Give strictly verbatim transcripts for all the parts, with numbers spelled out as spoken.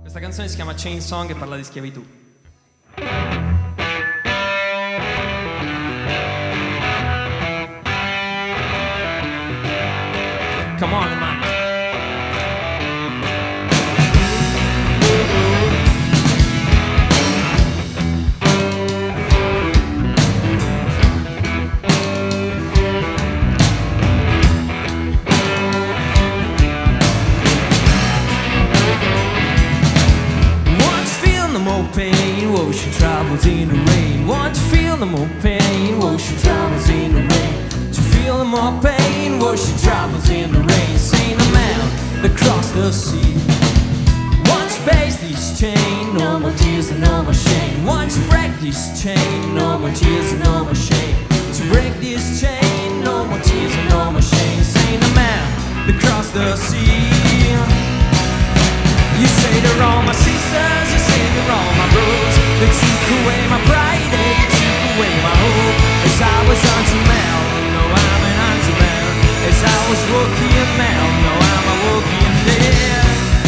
Questa canzone si chiama Chain Song e parla di schiavitù. Come on, man. Pain, whoa, she travels in the rain. Want to feel the more pain, whoa, she travels in the rain. To feel the more pain, whoa, she travels in the rain. Seen a man across the sea. Want to base this chain, no more tears and no more shame. Want to break this chain, no more tears and no more shame. To break this chain, no more tears and no more shame. Seen a man across the sea. You say they're all my sisters, you say they're all my bros. They took away my pride, they took away my hope. As I was unto man, no I'm an unto man. As I was walking man, no I'm a walking dead.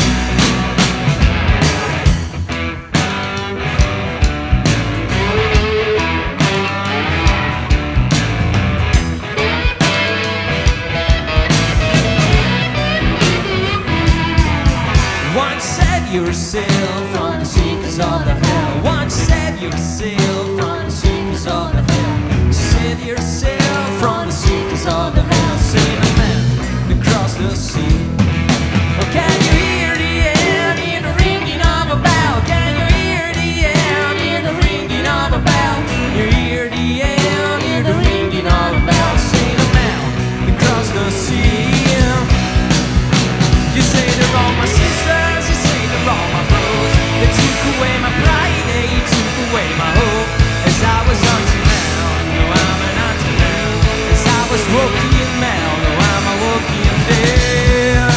Once save yourself from the seekers of the hell. Once save yourself from the seekers of the hell. Save yourself from the seekers of the hell. Save a man across the sea. Oh, can you hear the end in the ringing of a bell? Can you hear the end in the ringing of a bell? You hear the end in the ringing of a bell. Save a man across the sea. You say they're all my sisters, you say they're all my bros. They took away my pride, they took away my hope. As I was unto now, no I'm an unto now. As I was walking now, no I'm a walking there.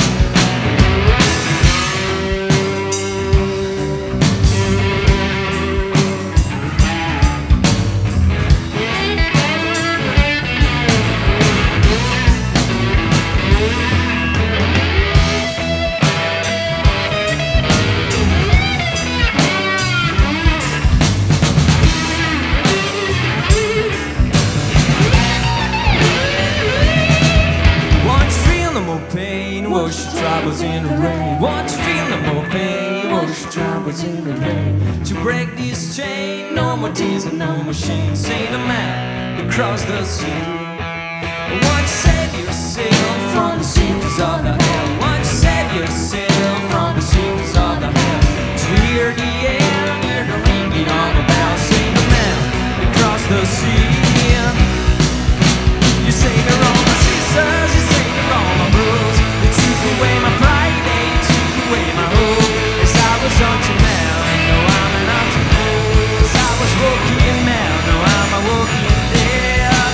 Whoa, she travels in the rain. Want to feel no more pain? Whoa, she travels in the rain. To break this chain, no more tears and no more shame. Saint a man across the sea. Want to save yourself from the seekers of the hell. Want to save yourself from the seekers of the hell. To hear the air, hear the ringing of the bell. Saint a man across the sea. You say they're all my sisters, you say they're all my bros. They took away my pride, they took away my hope. As I was unto man, no I'm an unto man. As I was walking man, no I'm a walking there.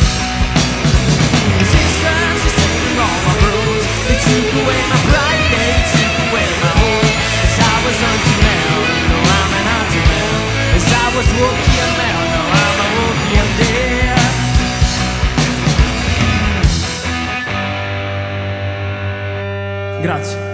The sisters, you say they're all my bros. They took away my pride, they took away my hope. As I was unto man, no I'm an unto man. As I was walking man, no I'm a walking there. Grazie.